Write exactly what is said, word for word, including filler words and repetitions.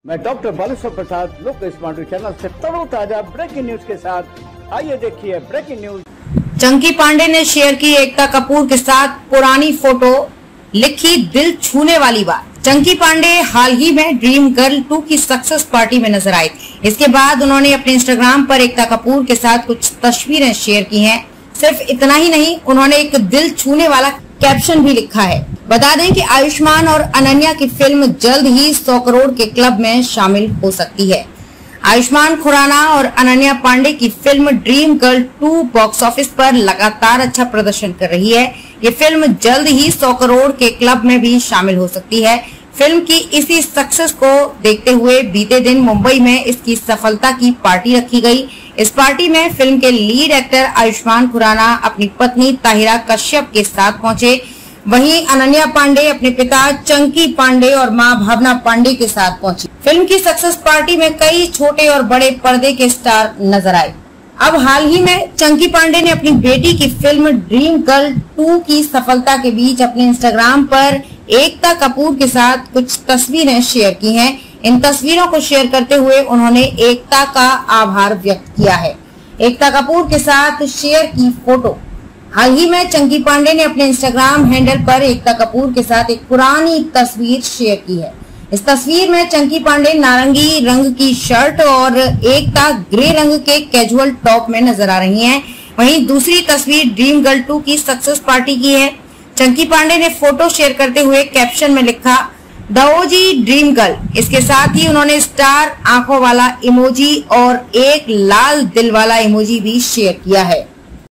मैं डॉक्टर बालेश्वर प्रसाद लोक smart channel से तरोताजा ब्रेकिंग न्यूज के साथ। आइए देखिए ब्रेकिंग न्यूज। चंकी पांडे ने शेयर की एकता कपूर के साथ पुरानी फोटो, लिखी दिल छूने वाली बात। चंकी पांडे हाल ही में ड्रीम गर्ल टू की सक्सेस पार्टी में नजर आई। इसके बाद उन्होंने अपने इंस्टाग्राम पर एकता कपूर के साथ कुछ तस्वीरें शेयर की हैं। सिर्फ इतना ही नहीं, उन्होंने एक दिल छूने वाला कैप्शन भी लिखा है। बता दें कि आयुष्मान और अनन्या की फिल्म जल्द ही सौ करोड़ के क्लब में शामिल हो सकती है। आयुष्मान खुराना और अनन्या पांडे की फिल्म Dream Girl two box office पर लगातार अच्छा प्रदर्शन कर रही है। ये फिल्म जल्द ही सौ करोड़ के क्लब में भी शामिल हो सकती है। फिल्म की इसी सक्सेस को देखते हुए बीते दिन मुंबई में इसकी सफलता की पार्टी रखी गई। इस पार्टी में फिल्म के लीड एक्टर आयुष्मान खुराना अपनी पत्नी ताहिरा कश्यप के साथ पहुंचे। वहीं अनन्या पांडे अपने पिता चंकी पांडे और मां भावना पांडे के साथ पहुंची। फिल्म की सक्सेस पार्टी में कई छोटे और बड़े पर्दे के स्टार नजर आए। अब हाल ही में चंकी पांडे ने अपनी बेटी की फिल्म ड्रीम गर्ल टू की सफलता के बीच अपने इंस्टाग्राम पर एकता कपूर के साथ कुछ तस्वीरें शेयर की हैं। इन तस्वीरों को शेयर करते हुए उन्होंने एकता का आभार व्यक्त किया है। एकता कपूर के साथ शेयर की फोटो। हाल ही में चंकी पांडे ने अपने इंस्टाग्राम हैंडल पर एकता कपूर के साथ एक पुरानी तस्वीर शेयर की है। इस तस्वीर में चंकी पांडे नारंगी रंग की शर्ट और एकता ग्रे रंग के कैजुअल टॉप में नजर आ रही हैं। वहीं दूसरी तस्वीर ड्रीम गर्ल टू की सक्सेस पार्टी की है। चंकी पांडे ने फोटो शेयर करते हुए कैप्शन में लिखा द ओजी ड्रीम गर्ल। इसके साथ ही उन्होंने स्टार आंखों वाला इमोजी और एक लाल दिल वाला इमोजी भी शेयर किया है।